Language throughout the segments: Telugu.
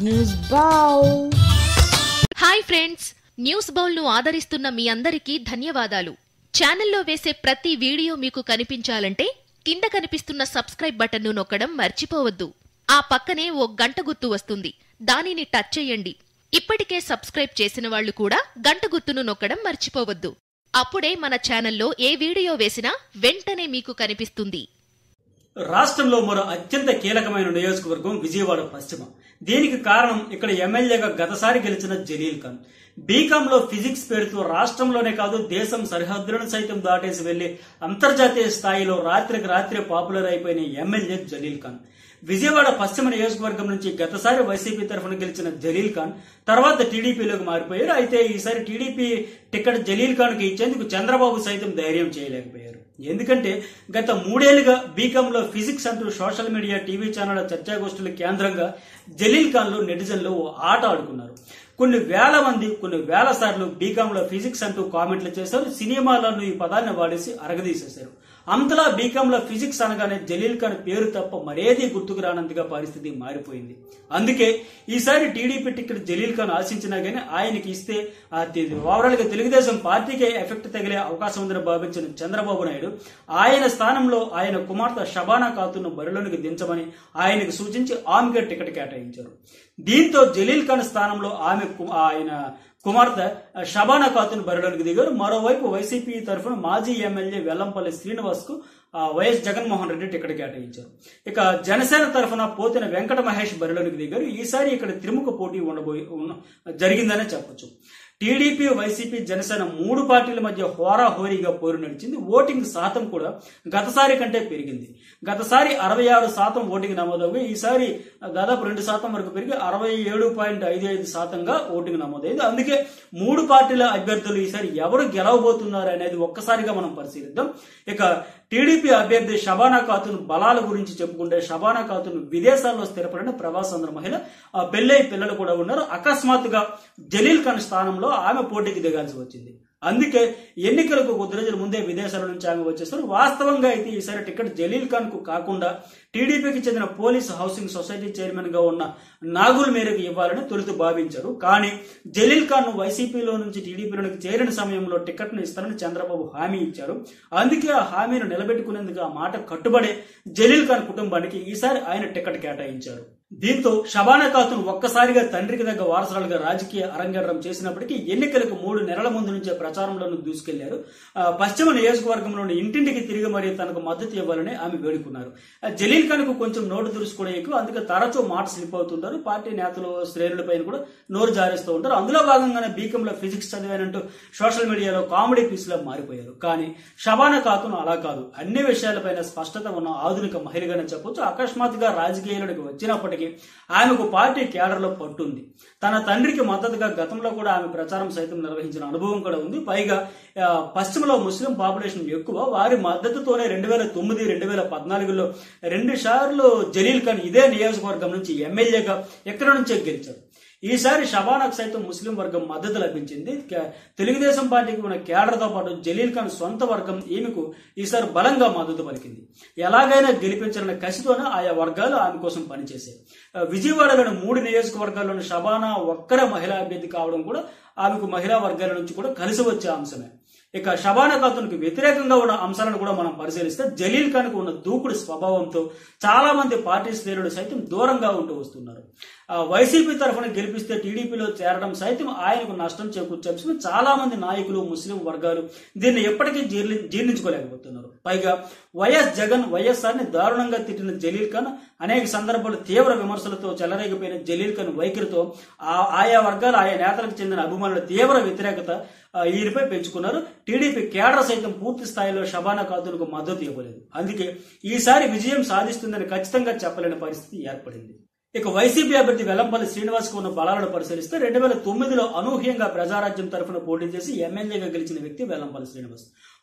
News bowl. Hi friends, news bowl ను ఆదరిస్తున్న మీ అందరికీ ధన్యవాదాలు. ఛానల్లో వేసే ప్రతి వీడియో మీకు కనిపించాలంటే కింద కనిపిస్తున్న సబ్స్క్రైబ్ బటన్ ను నొక్కడం మర్చిపోవద్దు. ఆ పక్కనే ఓ గంట గుర్తు వస్తుంది, దానిని టచ్ చేయండి. ఇప్పటికే సబ్స్క్రైబ్ చేసిన వాళ్లు కూడా గంట గుర్తును నొక్కడం మర్చిపోవద్దు. అప్పుడే మన ఛానల్లో ఏ వీడియో వేసినా వెంటనే మీకు కనిపిస్తుంది. రాష్ట్రంలో మరో అత్యంత కీలకమైన నియోజకవర్గం విజయవాడ పశ్చిమ. దీనికి కారణం ఇక్కడ ఎమ్మెల్యేగా గతసారి గెలిచిన జలీల్ఖాన్. బీకాంలో ఫిజిక్స్ పేరుతో రాష్ట్రంలోనే కాదు దేశం సరిహద్దులను సైతం దాటేసి వెళ్లి అంతర్జాతీయ స్థాయిలో రాత్రికి రాత్రే పాపులర్ అయిపోయిన ఎమ్మెల్యే జలీల్ఖాన్. విజయవాడ పశ్చిమ నియోజకవర్గం నుంచి గతసారి వైసీపీ తరఫున గెలిచిన జలీల్ఖాన్ తర్వాత టీడీపీలోకి మారిపోయారు. అయితే ఈసారి టీడీపీ టికెట్ జలీల్ఖాన్ కి ఇచ్చేందుకు చంద్రబాబు సైతం ధైర్యం చేయలేకపోయారు. ఎందుకంటే గత 3 ఏళ్లుగా బీకాంలో ఫిజిక్స్ అంటూ సోషల్ మీడియా, టీవీ ఛానళ్ల చర్చాగోష్ఠుల కేంద్రంగా జలీల్ఖాన్లు నెటిజన్లు ఓ ఆట ఆడుకున్నారు. కొన్ని వేల మంది కొన్ని వేల సార్లు బీకాంలో ఫిజిక్స్ అంటూ కామెంట్లు చేశారు. సినిమాలను ఈ పదాన్ని వాడేసి అరగదీసేశారు. అంతలా బీకాంలో ఫిజిక్స్ అనగానే జలీల్ఖాన్ పేరు తప్ప మరేదీ గుర్తుకు రానంతగా పరిస్థితి మారిపోయింది. అందుకే ఈసారి టీడీపీ టికెట్ జలీల్ఖాన్ ఆశించినా గానీ ఆయనకి ఇస్తే ఓవరాల్ గా తెలుగుదేశం పార్టీకే ఎఫెక్ట్ తగిలే అవకాశం ఉందని భావించిన చంద్రబాబు నాయుడు ఆయన స్థానంలో ఆయన కుమార్తె షబానా ఖాతును బరిలోనికి దించమని ఆయనకు సూచించి ఆమెకే టికెట్ కేటాయించారు. దీంతో జలీల్ఖాన్ స్థానంలో ఆయన కుమార్తె షబానా ఖాతును బరిలోనికి దిగారు. మరోవైపు వైసీపీ తరఫున మాజీ ఎమ్మెల్యే వెల్లంపల్లి శ్రీనివాస్ కు వైఎస్ జగన్మోహన్ రెడ్డి టికెట్ కేటాయించారు. ఇక జనసేన తరఫున పోతిన వెంకట మహేష్ బరిలోనికి దిగారు. ఈసారి ఇక్కడ త్రిముఖ పోటీ జరిగిందనే చెప్పొచ్చు. టీడీపీ, వైసీపీ, జనసేన 3 పార్టీల మధ్య హోరాహోరీగా పోరు నడిచింది. ఓటింగ్ శాతం కూడా గతసారి కంటే పెరిగింది. గతసారి 66% ఓటింగ్ నమోదవుగా ఈసారి దాదాపు 2% వరకు పెరిగి 67.55%గా ఓటింగ్ నమోదైంది. అందుకే 3 పార్టీల అభ్యర్థులు ఈసారి ఎవరు గెలవబోతున్నారు అనేది ఒక్కసారిగా మనం పరిశీలిద్దాం. ఇక టీడీపీ అభ్యర్థి షబానా ఖాతున్ బలాల గురించి చెప్పుకుంటే షబానా ఖాతున్ విదేశాల్లో స్థిరపడిన ప్రవాసాంధ్ర మహిళ, పెళ్లై పిల్లలు కూడా ఉన్నారు. అకస్మాత్తుగా జలీల్ఖాన్ స్థానంలో ఆమె పోటీకి దిగాల్సి వచ్చింది. అందుకే ఎన్నికలకు కొద్ది రోజుల ముందే విదేశాల నుంచి ఆమె వచ్చేస్తారు. వాస్తవంగా అయితే ఈసారి టికెట్ జలీల్ఖాన్ కు కాకుండా టీడీపీకి చెందిన పోలీస్ హౌసింగ్ సొసైటీ చైర్మన్ గా ఉన్న నాగుల్ మేరకు ఇవ్వాలని తొలుత భావించారు. కానీ జలీల్ఖాన్ ను వైసీపీలో నుంచి టీడీపీలోకి చేరిన సమయంలో టికెట్ ను ఇస్తారని చంద్రబాబు హామీ ఇచ్చారు. అందుకే ఆ హామీని నిలబెట్టుకునేందుకు ఆ మాట కట్టుబడే జలీల్ఖాన్ కుటుంబానికి ఈసారి ఆయన టికెట్ కేటాయించారు. దీంతో షబానా ఖాతున్ ఒక్కసారిగా తండ్రికి దగ్గర వారసురాలుగా రాజకీయ అరంగేట్రం చేసినప్పటికీ ఎన్నికలకు 3 నెలల ముందు నుంచే ప్రచారంలోనూ దూసుకెళ్లారు. పశ్చిమ నియోజకవర్గంలోని ఇంటింటికి తిరిగి మరీ తనకు మద్దతు ఇవ్వాలని ఆమె వేడుకున్నారు. జలీల్ఖాన్ కు కొంచెం నోటు దురుసు కూడా ఎక్కువ, అందుకే తరచూ మాట స్లిప్ అవుతుంటారు. పార్టీ నేతలు, శ్రేణులపైన కూడా నోరు జారేస్తూ ఉంటారు. అందులో భాగంగానే బీకంలో ఫిజిక్స్ చదివానంటూ సోషల్ మీడియాలో కామెడీ పీస్ లా మారిపోయారు. కానీ షబానా ఖాతున్ అలా కాదు, అన్ని విషయాలపైన స్పష్టత ఉన్న ఆధునిక మహిళగానే చెప్పొచ్చు. అకస్మాత్తుగా రాజకీయాలకు వచ్చినప్పటికీ ఆమెకు పార్టీ కేడర్లో పట్టుంది. తన తండ్రికి మద్దతుగా గతంలో కూడా ఆమె ప్రచారం సైతం నిర్వహించిన అనుభవం కూడా ఉంది. పైగా పశ్చిమలో ముస్లిం పాపులేషన్ ఎక్కువ. వారి మద్దతుతోనే 2009, 2014లో 2 సార్లు జలీల్ఖాన్ ఇదే నియోజకవర్గం నుంచి ఎమ్మెల్యేగా ఎక్కడి నుంచే గెలిచారు. ఈసారి షబానాకు సైతం ముస్లిం వర్గం మద్దతు లభించింది. తెలుగుదేశం పార్టీకి ఉన్న కేడర్తో పాటు జలీల్ఖాన్ సొంత వర్గం ఈమెకు ఈసారి బలంగా మద్దతు పలికింది. ఎలాగైనా గెలిపించాలన్న కసితోనే ఆయా వర్గాలు ఆమె కోసం పనిచేశాయి. విజయవాడలోని 3 నియోజకవర్గాల్లోని షబానా ఒక్కరే మహిళా అభ్యర్థి కావడం కూడా ఆమెకు మహిళా వర్గాల నుంచి కూడా కలిసి వచ్చే అంశమే. ఇక షబానా ఖాతున్కి వ్యతిరేకంగా ఉన్న అంశాలను కూడా మనం పరిశీలిస్తే జలీల్ఖాన్ కు ఉన్న దూకుడు స్వభావంతో చాలా మంది పార్టీ శ్రేణులు సైతం దూరంగా ఉంటూ వస్తున్నారు. వైసీపీ తరఫున గెలిపిస్తే టీడీపీలో చేరడం సైతం ఆయనకు నష్టం చేకూర్చే అంశం. చాలా మంది నాయకులు, ముస్లిం వర్గాలు దీన్ని ఎప్పటికీ జీర్ణించుకోలేకపోతున్నారు. పైగా వైఎస్ జగన్, వైఎస్ఆర్ ని దారుణంగా తిట్టిన జలీల్ఖాన్ అనేక సందర్భాలు తీవ్ర విమర్శలతో చెలరేగిపోయిన జలీల్ఖాన్ వైఖరితో ఆయా వర్గాలు, ఆయా నేతలకు చెందిన అభిమానుల తీవ్ర వ్యతిరేకత ఈయనపై పెంచుకున్నారు. టీడీపీ కేడర్ సైతం పూర్తి స్థాయిలో షబానా ఖాతున్కు మద్దతు ఇవ్వలేదు. అందుకే ఈసారి విజయం సాధిస్తుందని ఖచ్చితంగా చెప్పలేని పరిస్థితి ఏర్పడింది. ఇక వైసీపీ అభ్యర్థి వెల్లంపల్లి శ్రీనివాస్ కు ఉన్న బలాలను పరిశీలిస్తే 2009లో అనూహ్యంగా ప్రజారాజ్యం తరఫున పోటీ చేసి ఎమ్మెల్యేగా గెలిచిన వ్యక్తి వెల్లంపల్లి శ్రీనివాస్.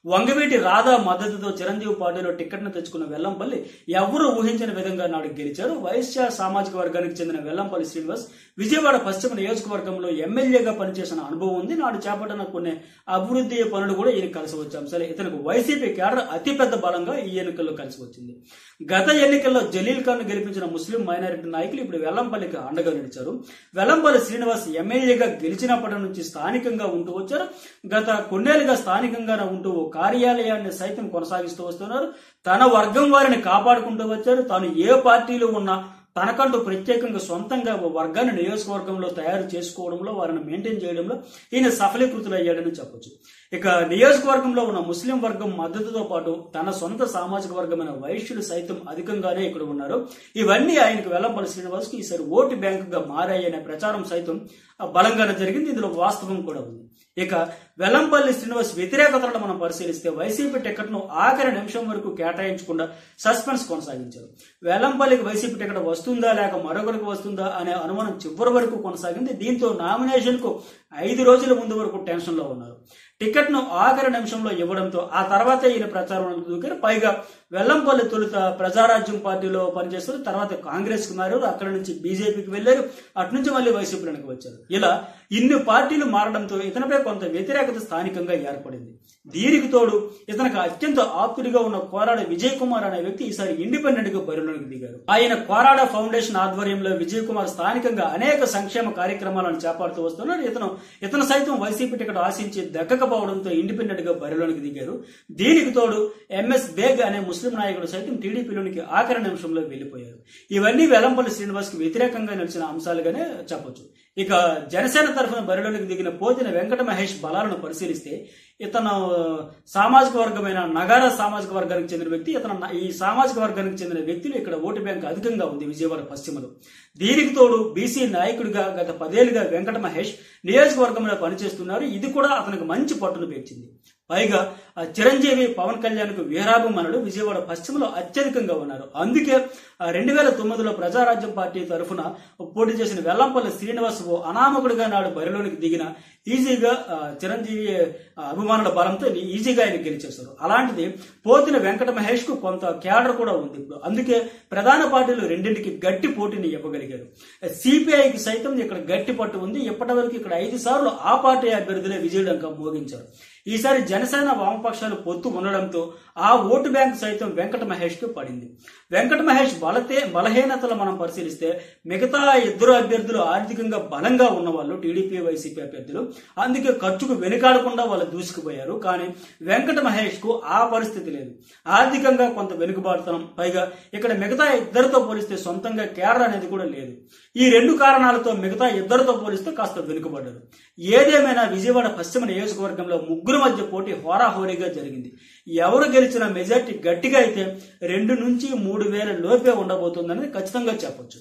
వంగవీటి రాధా మద్దతుతో చిరంజీవి పార్టీలో టికెట్ ను తెచ్చుకున్న వెల్లంపల్లి ఎవరూ ఊహించిన విధంగా నాడు గెలిచారు. వైశ్య సామాజిక వర్గానికి చెందిన వెల్లంపల్లి శ్రీనివాస్ విజయవాడ పశ్చిమ నియోజకవర్గంలో ఎమ్మెల్యేగా పనిచేసిన అనుభవం ఉంది. నాడు చేపట్టిన కొన్ని అభివృద్ధి పనులు కూడా ఈయన కలిసి వచ్చే అంశాలు. ఇతనికి వైసీపీ కేడర్ అతిపెద్ద బలంగా ఈ ఎన్నికల్లో కలిసి వచ్చింది. గత ఎన్నికల్లో జలీల్ ఖాన్ గెలిపించిన ముస్లిం మైనారిటీ నాయకులు ఇప్పుడు వెల్లంపల్లికి అండగా నిలిచారు. వెల్లంపల్లి శ్రీనివాస్ ఎమ్మెల్యేగా గెలిచినప్పటి నుంచి స్థానికంగా ఉంటూ వచ్చారు. గత కొన్నేళ్లుగా స్థానికంగానే ఉంటూ కార్యాలయాన్ని సైతం కొనసాగిస్తూ వస్తున్నారు. తన వర్గం వారిని కాపాడుకుంటూ వచ్చారు. తాను ఏ పార్టీలో ఉన్నా తనకంటూ ప్రత్యేకంగా సొంతంగా ఓ వర్గాన్ని నియోజకవర్గంలో తయారు చేసుకోవడంలో, వారిని మెయింటైన్ చేయడంలో ఈయన సఫలీకృతులయ్యాడని చెప్పొచ్చు. ఇక నియోజకవర్గంలో ఉన్న ముస్లిం వర్గం మద్దతుతో పాటు తన సొంత సామాజిక వర్గమైన వైశ్యులు సైతం అధికంగానే ఇక్కడ ఉన్నారు. ఇవన్నీ ఆయనకు వెల్లంపల్లి శ్రీనివాస్ కు ఈసారి ఓటు బ్యాంకుగా మారాయనే ప్రచారం సైతం బలంగానే జరిగింది. ఇందులో వాస్తవం కూడా ఉంది. ఇక వెల్లంపల్లి శ్రీనివాస్ వ్యతిరేకతలను మనం పరిశీలిస్తే వైసీపీ టికెట్ ను ఆఖరి నిమిషం వరకు కేటాయించకుండా సస్పెన్స్ కొనసాగించారు. వెల్లంపల్లికి వైసీపీ టికెట్ వస్తుందా లేక మరొకరికి వస్తుందా అనే అనుమానం చివరి వరకు కొనసాగింది. దీంతో నామినేషన్ కు 5 రోజుల ముందు వరకు టెన్షన్ లో ఉన్నారు. టికెట్ ను ఆఖరి నిమిషంలో ఇవ్వడంతో ఆ తర్వాత ఈయన ప్రచారంలో దూకారు. పైగా వెల్లంపల్లి తొలుత ప్రజారాజ్యం పార్టీలో పనిచేస్తారు. తర్వాత కాంగ్రెస్ కు మారారు. అక్కడి నుంచి బీజేపీకి వెళ్లారు. అటు నుంచి మళ్ళీ వైసీపీలోకి వచ్చారు. ఇలా ఇన్ని పార్టీలు మారడంతో ఇతనిపై కొంత వ్యతిరేకత స్థానికంగా ఏర్పడింది. దీనికి తోడు ఇతనికి అత్యంత ఆప్తుడిగా ఉన్న కోరాడ విజయ్ కుమార్ అనే వ్యక్తి ఈసారి ఇండిపెండెంట్ గా బరిలోకి దిగారు. ఆయన కోరాడ ఫౌండేషన్ ఆధ్వర్యంలో విజయ్ కుమార్ స్థానికంగా అనేక సంక్షేమ కార్యక్రమాలను చేపడుతూ వస్తున్నారు. ఇతను సైతం వైసీపీ టికెట్ ఆశించి దక్కకపోవడంతో ఇండిపెండెంట్ గా బరిలోకి దిగారు. దీనికి తోడు ఎంఎస్ బేగ్ అనే ముస్లిం నాయకుడు సైతం టీడీపీలోనికి ఆఖరి నిమిషంలో వెళ్లిపోయారు. ఇవన్నీ వెల్లంపల్లి శ్రీనివాస్ కు వ్యతిరేకంగా నిలిచిన అంశాలుగానే చెప్పొచ్చు. ఇక జనసేన తరఫున బరిలోకి దిగిన పోతిన వెంకట మహేష్ బలాలను పరిశీలిస్తే ఇతను సామాజిక వర్గమైన నగార సామాజిక వర్గానికి చెందిన వ్యక్తి. ఈ సామాజిక వర్గానికి చెందిన వ్యక్తులు ఇక్కడ ఓటు బ్యాంక్ అధికంగా ఉంది విజయవాడ పశ్చిమలో. దీనికి తోడు బీసీ నాయకుడిగా గత 10 ఏళ్లుగా వెంకట మహేష్ నియోజకవర్గంలో పనిచేస్తున్నారు. ఇది కూడా అతనికి మంచి పట్టును పెంచింది. పైగా చిరంజీవి పవన్ కళ్యాణ్ కు వీరాభిమానులు విజయవాడ పశ్చిమలో అత్యధికంగా ఉన్నారు. అందుకే 2009లో ప్రజారాజ్యం పార్టీ తరఫున పోటీ చేసిన వెల్లంపల్లి శ్రీనివాస్ ఓ అనామకుడిగా నాడు బరిలోనికి దిగిన ఈజీగా చిరంజీవి అభిమానుల బలంతో ఈజీగా ఆయన గెలిచేశారు. అలాంటిది పోతిన వెంకట మహేష్ కు కొంత క్యాడర్ కూడా ఉంది ఇప్పుడు. అందుకే ప్రధాన పార్టీలు రెండింటికి గట్టి పోటీని ఇవ్వగలిగారు. సిపిఐకి సైతం ఇక్కడ గట్టి పట్టు ఉంది. ఇప్పటి వరకు ఇక్కడ 5 సార్లు ఆ పార్టీ అభ్యర్థులే విజయడంకా మోగించారు. ఈసారి జనసేన వామపక్షాలు పొత్తు ఉండడంతో ఆ ఓటు బ్యాంక్ సైతం వెంకట మహేష్ కు పడింది. వెంకట మహేష్ బలహీనతలు మనం పరిశీలిస్తే మిగతా 2 అభ్యర్థులు ఆర్థికంగా బలంగా ఉన్నవాళ్ళు, టీడీపీ వైసీపీ అభ్యర్థులు. అందుకే ఖర్చుకు వెనుకాడకుండా వాళ్ళు దూసుకుపోయారు. కానీ వెంకట మహేష్ కు ఆ పరిస్థితి లేదు. ఆర్థికంగా కొంత వెనుకబాటుతనం, పైగా ఇక్కడ మిగతా 2తో పోలిస్తే సొంతంగా కేడర్ అనేది కూడా లేదు. ఈ 2 కారణాలతో మిగతా 2తో పోలిస్తే కాస్త వెనుకబడ్డారు. ఏదేమైనా విజయవాడ పశ్చిమ నియోజకవర్గంలో 3 మధ్య పోటీ హోరాహోరీగా జరిగింది. ఎవరు గెలిచిన మెజార్టీ గట్టిగా అయితే 2 నుంచి 3 వేల లోపే ఉండబోతుందని ఖచ్చితంగా చెప్పొచ్చు.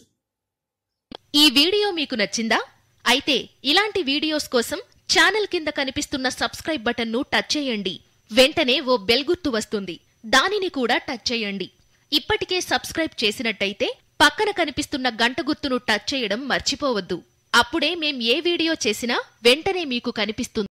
ఈ వీడియో మీకు నచ్చిందా? అయితే ఇలాంటి వీడియోస్ కోసం ఛానల్ కింద కనిపిస్తున్న సబ్స్క్రైబ్ బటన్ ను టచ్ చేయండి. వెంటనే ఓ బెల్ గుర్తు వస్తుంది. దానిని కూడా టచ్ చేయండి. ఇప్పటికే సబ్స్క్రైబ్ చేసినట్టయితే పక్కన కనిపిస్తున్న గంట గుర్తును టచ్ చేయడం మర్చిపోవద్దు. అప్పుడే మేం ఏ వీడియో చేసినా వెంటనే మీకు కనిపిస్తుంది.